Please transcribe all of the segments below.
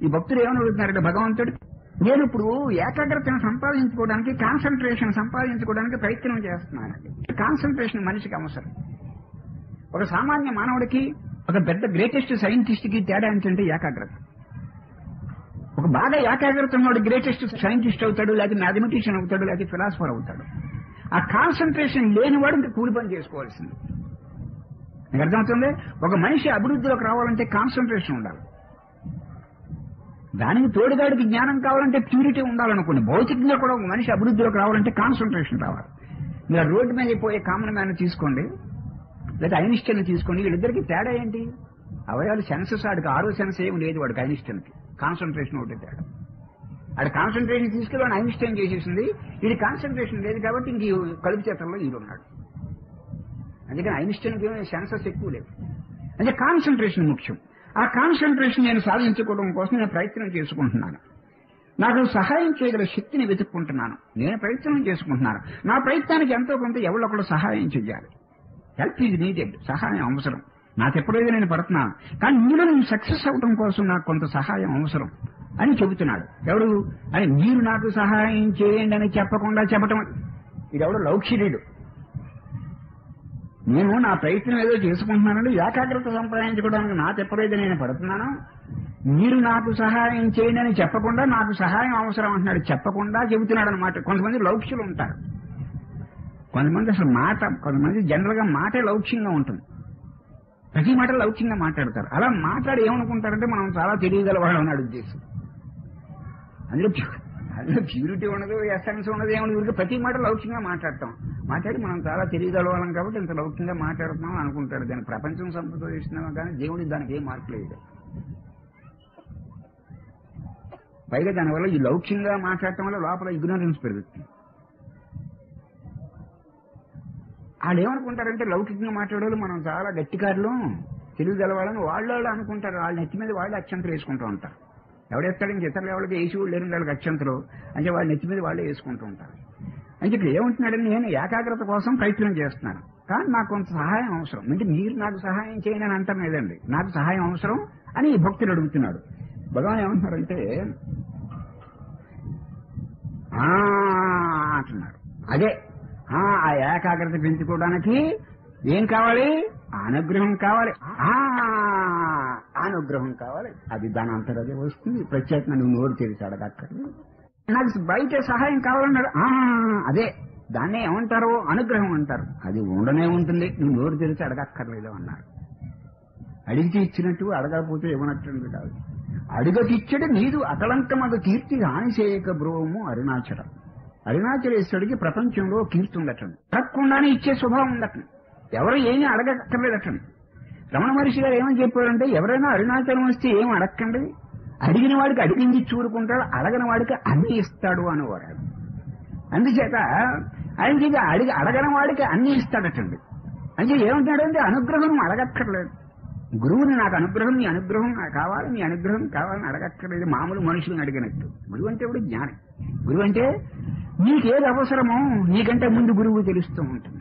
ఈ భక్తులు ఏమని అడుగుతున్నారంటే భగవంతుడు, నేను ఇప్పుడు ఏకాగ్రతను సంపాదించుకోవడానికి, కాన్సన్ట్రేషన్ సంపాదించుకోవడానికి ప్రయత్నం చేస్తున్నానండి. కాన్సన్ట్రేషన్ మనిషికి అవసరం. ఒక సామాన్య మానవుడికి, ఒక పెద్ద గ్రేటెస్ట్ సైంటిస్ట్ కి తేడా ఏంటంటే ఏకాగ్రత. ఒక బాగా ఏకాగ్రత ఉన్నవాడు గ్రేటెస్ట్ సైంటిస్ట్ అవుతాడు, లేకపోతే మ్యాథమెటిషియన్ అవుతాడు, లేకపోతే ఫిలాసఫర్ అవుతాడు. ఆ కాన్సన్ట్రేషన్ లేనివాడు ఇంకా కూలి పని చేసుకోవాల్సింది. మీకు అర్థమవుతుంది? ఒక మనిషి అభివృద్ధిలోకి రావాలంటే కాన్సన్ట్రేషన్ ఉండాలి. దానికి తోడుగాడికి జ్ఞానం కావాలంటే ప్యూరిటీ ఉండాలనుకోండి. భౌతికంగా కూడా ఒక మనిషి అభివృద్ధిలోకి రావాలంటే కాన్సన్ట్రేషన్ రావాలి. మీరు రోడ్డు మీద పోయే కామన్ మ్యాన్ తీసుకోండి, లేదా ఐన్స్టైన్ తీసుకోండి. వీళ్ళిద్దరికి తేడా ఏంటి? అవయవాలు సెన్సెస్, ఆడికి ఆరో సెన్స్ ఏమి లేదు వాడికి. ఐన్స్టైన్కి కాన్సన్ట్రేషన్ ఒకటి తేడా. ఆడ కాన్సన్ట్రేషన్ తీసుకెళ్ళి వాడు ఐన్స్టైన్ చేసేసింది. ఇది కాన్సన్ట్రేషన్ లేదు కాబట్టి ఇంక కలుపు చేతల్లో ఈడున్నాడు. అందుకని ఐన్స్టైన్కి సెన్సెస్ ఎక్కువ లేవు. అంటే కాన్సన్ట్రేషన్ ముఖ్యం. ఆ కాన్సన్ట్రేషన్ నేను సాధించుకోవడం కోసం నేను ప్రయత్నం చేసుకుంటున్నాను. నాకు సహాయం చేయగల శక్తిని వెతుక్కుంటున్నాను. నేను ప్రయత్నం చేసుకుంటున్నాను. నా ప్రయత్నానికి ఎంతో కొంత ఎవరొకరు సహాయం చెయ్యాలి. Help is needed. సహాయం అవసరం. నాకు ఎప్పుడైతే నేను పడుతున్నాను, కానీ ఇందులో నేను సక్సెస్ అవడం కోసం నాకు కొంత సహాయం అవసరం అని చెబుతున్నాడు. ఎవడు అని మీరు నాకు సహాయం చేయండి అని చెప్పకుండా చెప్పటం. ఇదెవడు లౌక్ష్యుడు. నేను నా ప్రయత్నం ఏదో చేసుకుంటున్నానండి, ఏకాగ్రత సంపాదించుకోవడానికి నాకు ఎప్పుడైతే నేను పడుతున్నానో, మీరు నాకు సహాయం చేయండి అని చెప్పకుండా నాకు సహాయం అవసరం అంటున్నాడు. చెప్పకుండా చెబుతున్నాడు అనమాట. కొంతమంది లౌక్ష్యులు ఉంటారు. కొంతమంది అసలు కొంతమంది జనరల్ గా మాటే లౌక్యంగా ఉంటుంది. ప్రతి మాట లౌక్యంగా మాట్లాడతారు. అలా మాట్లాడి ఏమనుకుంటారంటే మనం చాలా తెలియగలవాడు అన్నాడు ఉద్దేశం. అందులో ప్యూరిటీ ఉండదు, ఎసెన్స్ ఉండదు, ఏముండదు. ఊరికి ప్రతి మాట లౌక్యంగా మాట్లాడతాం. మాట్లాడి మనం చాలా తెలియగలవాళ్ళం కాబట్టి ఇంత లౌక్యంగా మాట్లాడుతున్నాం అనుకుంటాడు. దాని ప్రపంచం సంప్రదిస్తున్నామా కానీ దేవుడికి దానికి ఏం మార్పు లేదు. పైగా దానివల్ల ఈ లౌక్యంగా మాట్లాడటం వల్ల లోపల ఇగ్నోరెన్స్ పెరుగుతుంది. వాళ్ళు ఏమనుకుంటారంటే లౌకికంగా మాట్లాడేవాళ్ళు మనం చాలా గట్టికారులు, తెలియగలవాళ్ళని వాళ్ళు అనుకుంటారు. వాళ్ళ నెత్తి మీద వాళ్ళు అక్షంతలు వేసుకుంటూ ఉంటారు. ఎవడేస్తాడు? ఇంక ఇతరులు ఎవరికి వేసి వాళ్ళు లేని వాళ్ళకి అక్షంతలు అంటే వాళ్ళ నెత్తి మీద వాళ్ళే వేసుకుంటూ ఉంటారు. అంటే ఇక్కడ ఏమంటున్నాడని, నేను ఏకాగ్రత కోసం ప్రయత్నం చేస్తున్నాను, కానీ నాకు కొంత సహాయం అవసరం. అంటే మీరు నాకు సహాయం చేయండి అని అంటారు లేదండి, నాకు సహాయం అవసరం అని ఈ భక్తుడు అడుగుతున్నాడు. భగవాన్ ఏమంటున్నారంటే అంటున్నారు. అదే ఆ ఏకాగ్రత పెంచుకోవడానికి ఏం కావాలి? అనుగ్రహం కావాలి. అనుగ్రహం కావాలి. అది దాని అంతరదే వస్తుంది. ప్రత్యేకంగా నువ్వు నోరు తెరిచి అడగక్కర్లేదు. నాకు బయట సహాయం కావాలన్నాడు. అదే దాన్నే ఏమంటారు? అనుగ్రహం అంటారు. అది ఉండనే ఉంటుంది. నువ్వు నోరు తెరిచి అడగక్కర్లేదు అన్నారు. అడిగితే ఇచ్చినట్టు, అడగకపోతే ఇవ్వనట్టు కాదు. అడుగకిచ్చడు నీదు అకలంకమగు కీర్తి హాని చేయక బ్రోము అరుణాచలం. అరుణాచలేశ్వరుడికి ప్రపంచంలో కీర్తి ఉండటండి. అడగకుండానే ఇచ్చే స్వభావం ఉండటం. ఎవరు ఏమీ అడగక్కర్లేదటండి. రమణ మహర్షి గారు ఏమని చెప్పారంటే, ఎవరైనా అరుణాచలం వస్తే ఏం అడగకండి, అడిగిన వాడికి అడిగింది చూరుకుంటాడు, అడగని వాడికి అన్ని ఇస్తాడు అనేవాడు. అందుచేత ఆయన చేత అడగని వాడికి అన్ని ఇస్తాడటండి. అంటే ఏమంటాడంటే అనుగ్రహం అడగక్కర్లేదు. గురువుని నాకు అనుగ్రహం, నీ అనుగ్రహం కావాలి, నీ అనుగ్రహం కావాలని అడగక్కర్లేదు. మామూలు మనుషులను అడిగినట్టు. గురువు అంటే ఇప్పుడు జ్ఞాని. గురువు అంటే నీకేది అవసరమో నీకంటే ముందు గురువు తెలుస్తూ ఉంటుంది.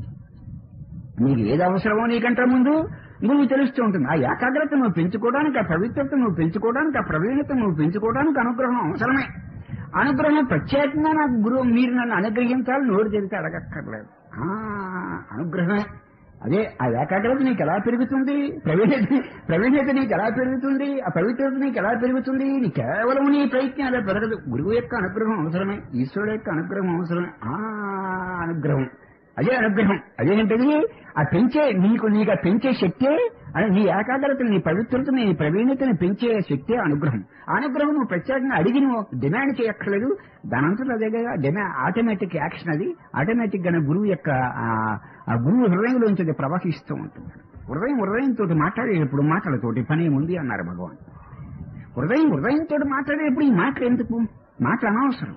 నీకు ఏది అవసరమో నీకంటే ముందు గురువు తెలుస్తూ ఉంటుంది. ఆ ఏకాగ్రత నువ్వు పెంచుకోవడానికి, ఆ పవిత్రత నువ్వు పెంచుకోవడానికి, ఆ ప్రవీణత నువ్వు పెంచుకోవడానికి అనుగ్రహం అవసరమే. అనుగ్రహం ప్రత్యేకంగా నాకు గురువు మీరు నన్ను అనుగ్రహించాలి నోరు తెరిచి అడగక్కర్లేదు. అనుగ్రహమే. అదే ఆ ఏకాగ్రత నీకు ఎలా పెరుగుతుంది? ప్రవీణత నీకు ఎలా పెరుగుతుంది? ఆ పవిత్రత నీకు ఎలా పెరుగుతుంది? నీ కేవలం నీ ప్రయత్నం అలా పెరగదు. గురువు యొక్క అనుగ్రహం అవసరమే, ఈశ్వరుడు యొక్క అనుగ్రహం అవసరమే. అనుగ్రహం అదే అనుగ్రహం. అదేంటది? ఆ పెంచే నీకు ఆ పెంచే శక్తే, నీ ఏకాగ్రతను, నీ పవిత్రతను, నీ ప్రవీణతని పెంచే శక్తే అనుగ్రహం. అనుగ్రహం నువ్వు ప్రత్యేకంగా అడిగి నువ్వు డిమాండ్ చేయక్కర్లేదు. దానంతటా అదే ఆటోమేటిక్ యాక్షన్. అది ఆటోమేటిక్ గానే గురువు యొక్క ఆ గురువు హృదయంలోంచి అది ప్రవహిస్తూ ఉంటుంది. హృదయంతో మాట్లాడేటప్పుడు మాటలతోటి పని ఉంది అన్నారు భగవాన్. హృదయంతో మాట్లాడేటప్పుడు ఈ మాటలు ఎందుకు? మాటలు అనవసరం.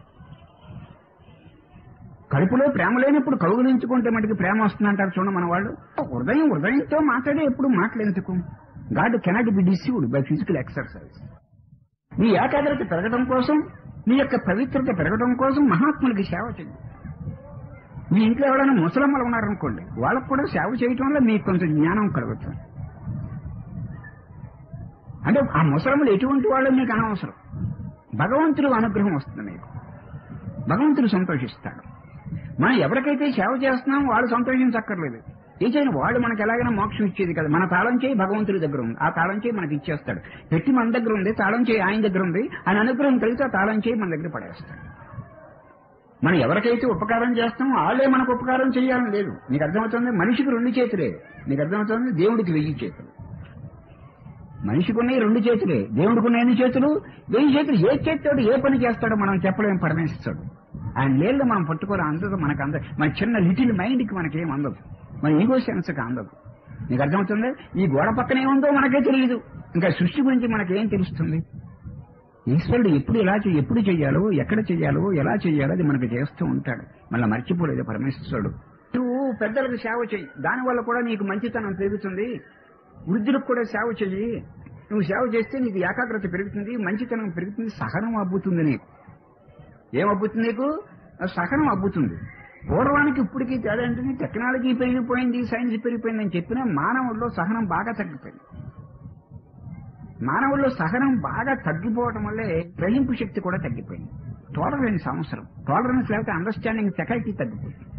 కడుపులో ప్రేమ లేనప్పుడు కౌగులించుకుంటే మటుకు ప్రేమ వస్తుందంటారు చూడండి మన వాళ్ళు. హృదయంతో మాట్లాడే ఎప్పుడు మాటలు ఎందుకు? God cannot be deceived by physical exercise. నీ ఏకాగ్రత పెరగడం కోసం, నీ యొక్క పవిత్రత పెరగడం కోసం మహాత్ములకి సేవ చేయండి. మీ ఇంట్లో ఎవరైనా ముసలమ్మలు ఉన్నారనుకోండి, వాళ్ళకు కూడా సేవ చేయటం వల్ల మీకు కొంచెం జ్ఞానం కలుగుతుంది. అంటే ఆ ముసలములు ఎటువంటి వాళ్ళు మీకు అనవసరం. భగవంతుడు అనుగ్రహం వస్తుంది మీకు, భగవంతుడు సంతోషిస్తాడు. మనం ఎవరికైతే సేవ చేస్తున్నామో వాళ్ళు సంతోషించక్కర్లేదు. ఏదైనా వాళ్ళు మనకి ఎలాగైనా మోక్షం ఇచ్చేది కదా. మన తాళం చేయి భగవంతుడి దగ్గర ఉంది, ఆ తాళం చేయి మనకి ఇచ్చేస్తాడు. పెట్టి మన దగ్గర ఉంది, తాళం చేయి ఆయన దగ్గర ఉంది. ఆయన అనుగ్రహం కలిగితే ఆ తాళం చేయి మన దగ్గర పడేస్తాడు. మనం ఎవరికైతే ఉపకారం చేస్తామో వాళ్ళే మనకు ఉపకారం చేయాలని లేదు. నీకు అర్థమవుతుంది? మనిషికి 2 చేతులే, నీకు అర్థమవుతుంది? దేవుడికి 1000 చేతులు. మనిషికి ఉన్నాయి 2 చేతులే, దేవుడికి ఉన్న ఎన్ని చేతులు? 1000 చేతులు. ఏ చేతితోడు ఏ పని చేస్తాడో మనం చెప్పలేం. పరమేశ్వరుడు ఆయన నీళ్ళు మనం పట్టుకోవాలి. అందదు మనకు అందదు. మన చిన్న లిటిల్ మైండ్కి మనకేం అందదు, మన ఈగో సెన్స్కి అందదు. నీకు అర్థమవుతుంది? ఈ గోడ పక్కన ఏముందో మనకే తెలియదు, ఇంకా సృష్టి గురించి మనకేం తెలుస్తుంది? ఈశ్వరుడు ఎప్పుడు చెయ్యాలో, ఎక్కడ చెయ్యాలో, ఎలా చెయ్యాలో అది మనకు చేస్తూ ఉంటాడు. మళ్ళీ మర్చిపోలేదు పరమేశ్వరుడు. నువ్వు పెద్దలకు సేవ చెయ్యి, దానివల్ల కూడా నీకు మంచితనం పెరుగుతుంది. వృద్ధులకు కూడా సేవ చెయ్యి. నువ్వు సేవ చేస్తే నీకు ఏకాగ్రత పెరుగుతుంది, మంచితనం పెరుగుతుంది, సహనం అబ్బుతుంది. నీకు ఏమబ్బుతుంది? నీకు సహనం అబ్బుతుంది. పూర్వానికి ఇప్పటికీ తేడా ఏంటంటే టెక్నాలజీ పెరిగిపోయింది, సైన్స్ పెరిగిపోయింది అని చెప్పినా మానవుల్లో సహనం బాగా తగ్గిపోయింది. మానవుల్లో సహనం బాగా తగ్గిపోవడం వల్లే గ్రహింపు శక్తి కూడా తగ్గిపోయింది. టాలరెన్స్ అవసరం. టాలరెన్స్ లేకపోతే అండర్స్టాండింగ్ ఫెకల్టీ తగ్గిపోయింది.